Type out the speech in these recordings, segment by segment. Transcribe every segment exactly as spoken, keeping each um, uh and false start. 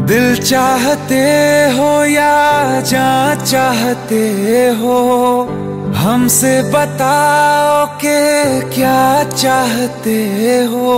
दिल चाहते हो या जान चाहते हो, हमसे बताओ कि क्या चाहते हो।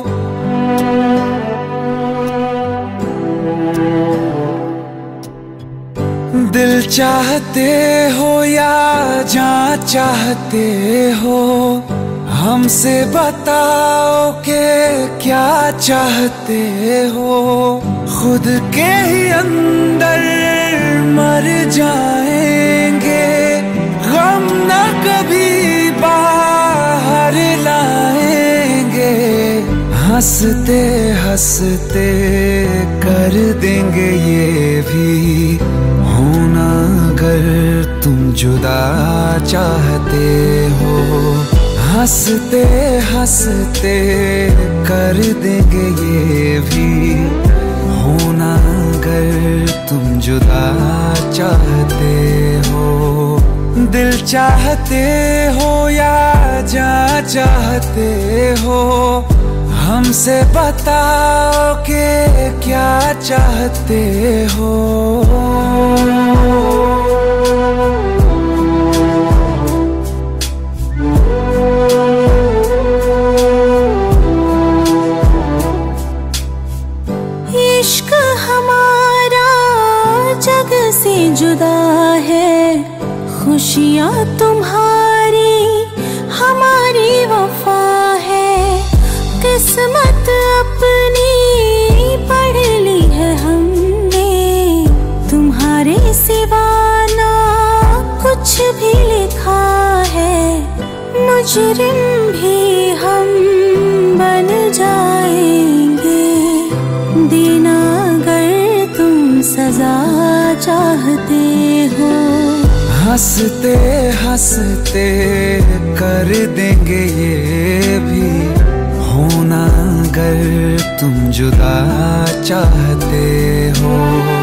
दिल चाहते हो या जान चाहते हो, हमसे बताओ कि क्या चाहते हो। खुद के ही अंदर मर जाएंगे, गम न कभी बाहर लाएंगे। हंसते हंसते कर देंगे ये भी होना, अगर तुम जुदा चाहते हो। हंसते हंसते कर देंगे ये भी होना, अगर तुम जुदा चाहते हो। दिल चाहते हो या जान चाहते हो, हमसे बताओ कि क्या चाहते हो। इश्क हमारा जग से जुदा है, खुशियाँ तुम्हारी हमारी वफा है। किस्मत अपनी पढ़ ली है हमने, तुम्हारे सिवा ना कुछ भी लिखा है। मुजरिम भी हम बन जाएंगे, देना अगर तुम सजा चाहते हो। हंसते हंसते कर देंगे ये भी होना, अगर तुम जुदा चाहते हो।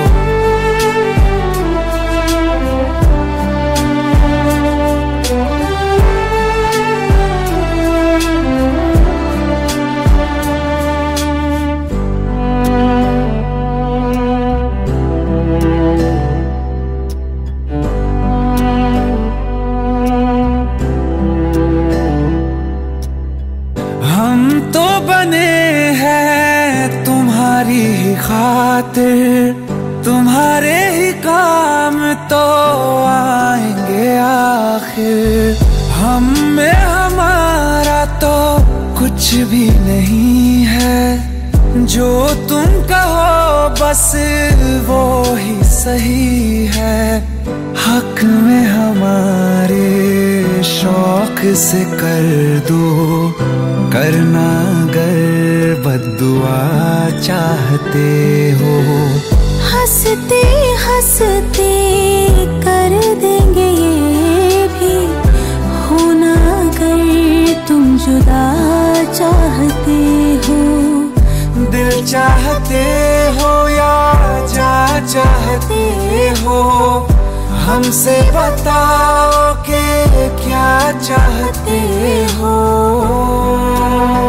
हम तो बने हैं तुम्हारी ही खातिर, तुम्हारे ही काम तो आएंगे आखिर। हम में हमारा तो कुछ भी नहीं है, जो तुम कहो बस वो ही सही है। हक में हमारे शौक से कर दो, करना अगर बद्दुआ चाहते हो। हंसते हंसते कर देंगे ये भी होना, अगर तुम जुदा चाहते हो। दिल चाहते हो या जान चाहते हो, हमसे बताओ कि क्या चाहते हो।